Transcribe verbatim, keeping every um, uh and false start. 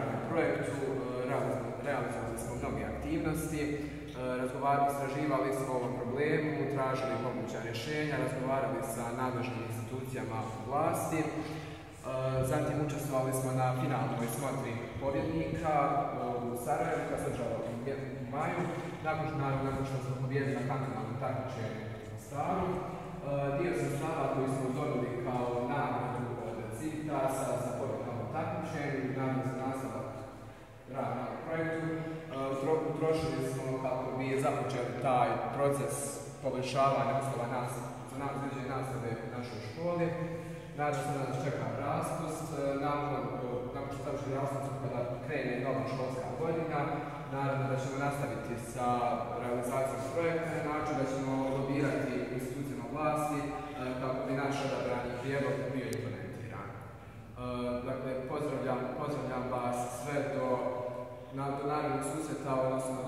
radili na projektu, realizovali smo mnoge aktivnosti, razgovarali, istraživali smo o problemu, tražili moguća rješenja, razgovarali sa nadležnim institucijama vlasti. Zatim učestvovali smo na finalnoj smotri pobjednika u Sarajevu, koja se održala u maju. Nakon što smo pobjedili na kantonalnom takmičenju u Mostaru. Dio sredstava koji smo dobili kao nagradu od Civitasa za pobjedu na ovom takmičenju i nagradu za nastavak rada na projektu utrošili smo kako bi započeli taj proces poboljšavanja uslova za izvođenje nastave u našoj školi. Nadam se da nas čeka raspust. Nakon što završi raspust, kada krene nova školska godina, naravno da ćemo nastaviti sa realizacijom projekta na način da ćemo lobirati institucijama vlasti kako bi naš odabrani prijedlog bio implementiran. Dakle, pozdravljam vas sve do narednog susreta, odnosno